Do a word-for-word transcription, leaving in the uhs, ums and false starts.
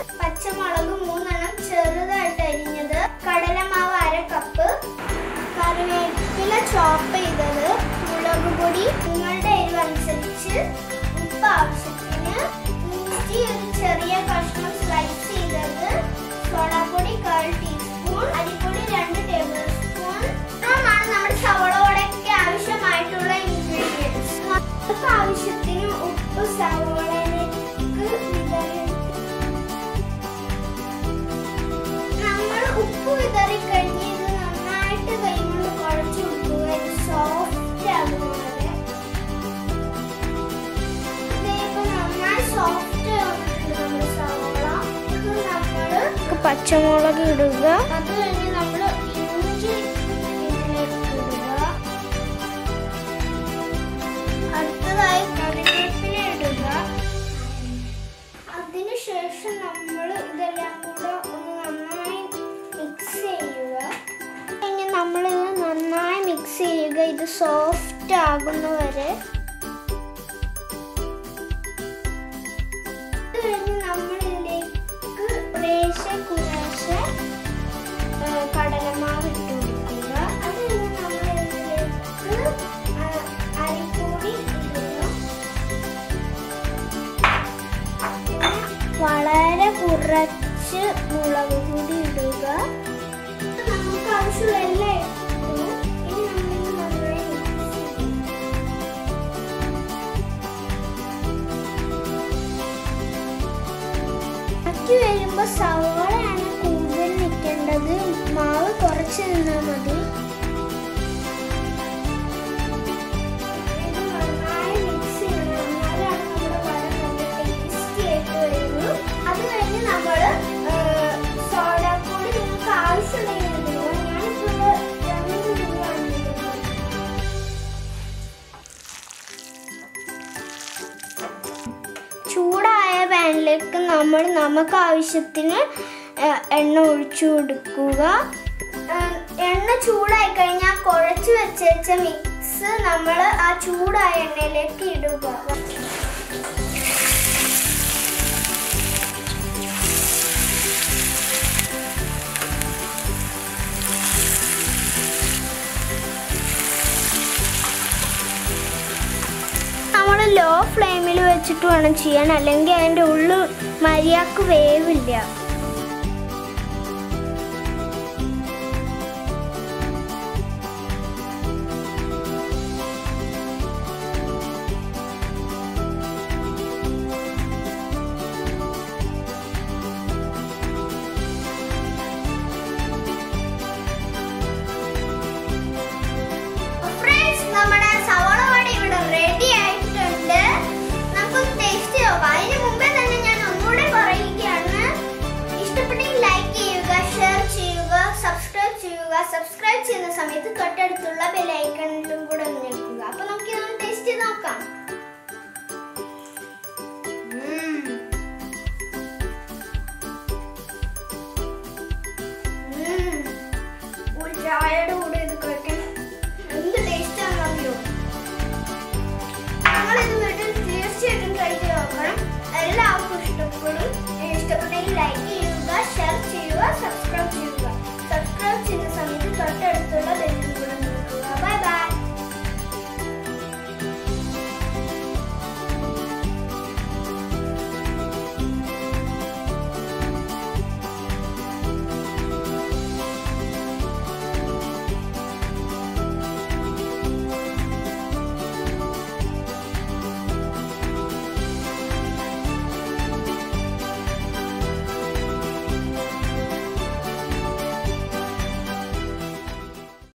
പച്ചമുളക് മൂന്നെണ്ണം ചെറുതായിട്ട് അരിഞ്ഞത്, കടലമാവ് അര കപ്പ്, കറിവേപ്പില ചോപ്പ് ചെയ്തത്, മുളക് പൊടി നിങ്ങളുടെ എരിവ് അനുസരിച്ച്, ഉപ്പ് ആവശ്യത്തിന്, ഇഞ്ചി ഒരു ചെറിയ കഷ്ണം സ്ലൈസ് ചെയ്തത്, സോഡാപ്പൊടി കാൽ ടീസ്പൂൺ, അരിപ്പൊടി രണ്ട് ടേബിൾ സ്പൂൺ. ഇത്രയുമാണ് നമ്മുടെ സവോള വടയ്ക്ക് ആവശ്യമായിട്ടുള്ള ഇൻഗ്രീഡിയൻസ്. നമുക്ക് ആവശ്യത്തിന് ഉപ്പ് സവോളയിലേക്ക് വിതറി നമ്മൾ ഉപ്പ് വിതറി കഴിഞ്ഞ് ഇത് നന്നായിട്ട് കൈകൊണ്ട് കുഴച്ച് കൊടുക്കുക. ഇത് സോഫ്റ്റ് ആകുന്നത് ഇതിപ്പോ നന്നായി സോഫ്റ്റ് ആവുന്നുണ്ട് നമ്മുടെ സവോള. ഇത് നമ്മള് പച്ചമുളക് ഇടുക. അത് കഴിഞ്ഞ് നമ്മള് ഇഞ്ചി ഇതിലേക്ക് ഇടുക. അടുത്തതായി കറിവേപ്പില ഇടുക. അതിനുശേഷം നമ്മൾ ഇതെല്ലാം കൂടെ ഒന്ന് നന്നായി മിക്സ് ചെയ്യുക. ഇനി നമ്മളിത് നന്നായി മിക്സ് ചെയ്യുക, ഇത് സോഫ്റ്റ് ആകുന്നവരെ. അത് കഴിഞ്ഞ് നമ്മൾ ഇതിലേക്ക് കുറേശ്ശെ കുറേശ്ശെ കടലമാവ് ഇട്ട് കൊടുക്കുക. അത് കഴിഞ്ഞ് നമ്മൾ ഇതിലേക്ക് അരിപ്പൊടി ഇടുക. വളരെ കുറച്ച് മുളക് പൊടി ഇടുക. നമുക്ക് ആവശ്യമുള്ള എല്ലാം ഇട്ടു. ഇനി നമ്മൾ നന്നായി മാറ്റി വരുമ്പോൾ സവോളയാണ് കൂടുതൽ നിൽക്കേണ്ടത്, മാവ് കുറച്ച് നിന്നാൽ മതി. അത് കഴിഞ്ഞ് നമ്മൾ സോഡാപ്പൊടി നിങ്ങൾക്ക് ആവശ്യമുണ്ടെങ്കിൽ ഇടുക. ഞാനിപ്പോൾ രണ്ട് രൂപയാണ് ഇടുന്നത്. ചൂടായ പാനിലേക്ക് നമ്മൾ നമുക്ക് ആവശ്യത്തിന് എണ്ണ ഒഴിച്ചു കൊടുക്കുക. എണ്ണ ചൂടായി കഴിഞ്ഞാൽ കുഴച്ച് വെച്ച മിക്സ് നമ്മൾ ആ ചൂടായ എണ്ണയിലേക്ക് ഇടുക. നമ്മൾ ലോ ഫ്ലെയിമിൽ വെച്ചിട്ട് വേണം ചെയ്യാൻ, അല്ലെങ്കിൽ അതിൻ്റെ ഉള്ളിൽ മര്യാദക്ക് വേവില്ല.